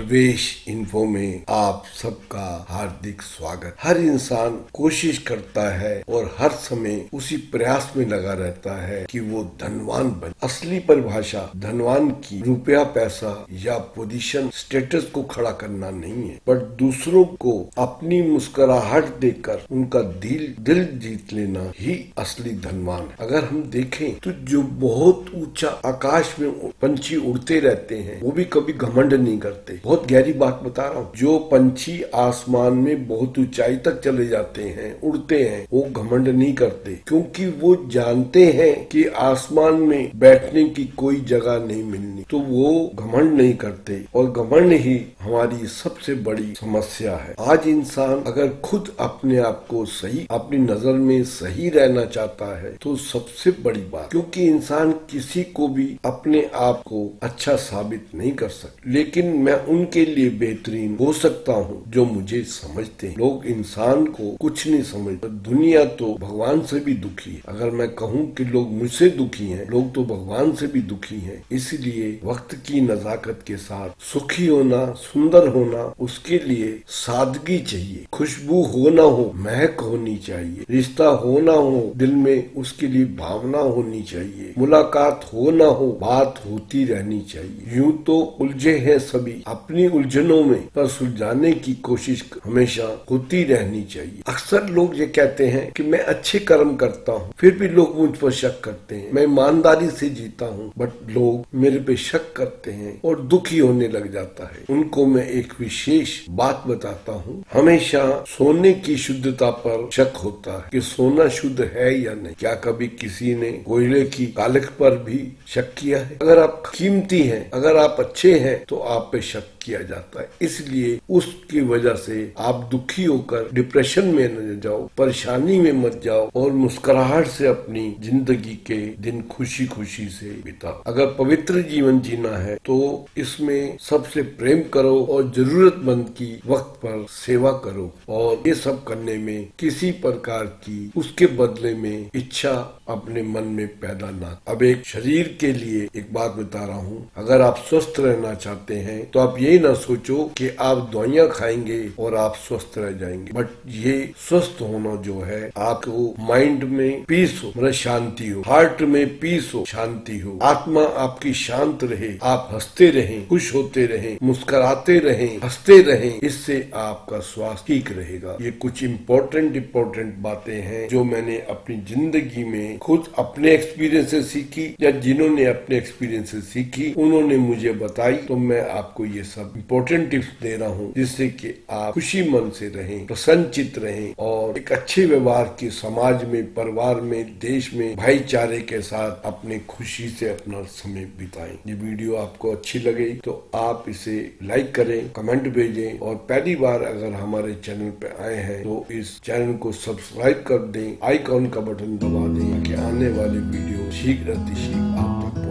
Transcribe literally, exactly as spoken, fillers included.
प्रवेश इन्फो में आप सबका हार्दिक स्वागत। हर इंसान कोशिश करता है और हर समय उसी प्रयास में लगा रहता है कि वो धनवान बने। असली परिभाषा धनवान की रुपया पैसा या पोजीशन स्टेटस को खड़ा करना नहीं है, पर दूसरों को अपनी मुस्कुराहट देकर उनका दिल दिल जीत लेना ही असली धनवान है। अगर हम देखें तो जो बहुत ऊंचा आकाश में पंछी उड़ते रहते हैं वो भी कभी घमंड नहीं करते। बहुत गहरी बात बता रहा हूँ। जो पंछी आसमान में बहुत ऊंचाई तक चले जाते हैं, उड़ते हैं, वो घमंड नहीं करते, क्योंकि वो जानते हैं कि आसमान में बैठने की कोई जगह नहीं मिलनी, तो वो घमंड नहीं करते। और घमंड ही हमारी सबसे बड़ी समस्या है। आज इंसान अगर खुद अपने आप को सही, अपनी नजर में सही रहना चाहता है तो सबसे बड़ी बात, क्योंकि इंसान किसी को भी अपने आप को अच्छा साबित नहीं कर सकता, लेकिन मैं उनके लिए बेहतरीन हो सकता हूँ जो मुझे समझते हैं। लोग इंसान को कुछ नहीं समझते। दुनिया तो भगवान से भी दुखी है। अगर मैं कहूँ कि लोग मुझसे दुखी हैं, लोग तो भगवान से भी दुखी हैं। इसलिए वक्त की नजाकत के साथ सुखी होना, सुंदर होना, उसके लिए सादगी चाहिए। खुशबू हो ना हो, महक होनी चाहिए। रिश्ता हो ना हो, दिल में उसके लिए भावना होनी चाहिए। मुलाकात हो ना हो, बात होती रहनी चाहिए। यूं तो उलझे हैं सभी अपनी उलझनों में, पर सुलझाने की कोशिश हमेशा होती रहनी चाहिए। अक्सर लोग ये कहते हैं कि मैं अच्छे कर्म करता हूँ, फिर भी लोग मुझ पर शक करते हैं। मैं ईमानदारी से जीता हूँ, बट लोग मेरे पे शक करते हैं और दुखी होने लग जाता है। उनको मैं एक विशेष बात बताता हूँ। हमेशा सोने की शुद्धता पर शक होता है कि सोना शुद्ध है या नहीं। क्या कभी किसी ने कोयले की कालिख पर भी शक किया है? अगर आप कीमती हैं, अगर आप अच्छे हैं, तो आप पे शक किया जाता है। इसलिए उसकी वजह से आप दुखी होकर डिप्रेशन में न जाओ, परेशानी में मत जाओ और मुस्कुराहट से अपनी जिंदगी के दिन खुशी खुशी से बिताओ। अगर पवित्र जीवन जीना है तो इसमें सबसे प्रेम करो और जरूरतमंद की वक्त पर सेवा करो, और ये सब करने में किसी प्रकार की उसके बदले में इच्छा अपने मन में पैदा ना। अब एक शरीर के लिए एक बात बता रहा हूँ। अगर आप स्वस्थ रहना चाहते हैं तो आप ये ना सोचो कि आप दवाइयाँ खाएंगे और आप स्वस्थ रह जाएंगे, बट ये स्वस्थ होना जो है, आपको माइंड में पीस हो, मतलब शांति हो, हार्ट में पीस हो, शांति हो, आत्मा आपकी शांत रहे, आप हंसते रहें, खुश होते रहें, मुस्कुराते रहें, हंसते रहें, इससे आपका स्वास्थ्य ठीक रहेगा। ये कुछ इम्पोर्टेंट इम्पोर्टेंट बातें हैं जो मैंने अपनी जिंदगी में खुद अपने एक्सपीरियंस से सीखी, या जिन्होंने अपने एक्सपीरियंस से सीखी उन्होंने मुझे बताई, तो मैं आपको ये सब इम्पोर्टेंट टिप्स दे रहा हूँ, जिससे कि आप खुशी मन से रहें, प्रसन्नचित रहें और एक अच्छे व्यवहार के समाज में, परिवार में, देश में भाईचारे के साथ अपने खुशी से अपना समय बिताएं। ये वीडियो आपको अच्छी लगी तो आप इसे लाइक करें, कमेंट भेजें, और पहली बार अगर हमारे चैनल पे आए हैं तो इस चैनल को सब्सक्राइब कर दें, आइकॉन का बटन दबा दें कि आने वाली वीडियो शीघ्र अतिशीघ्र आप तक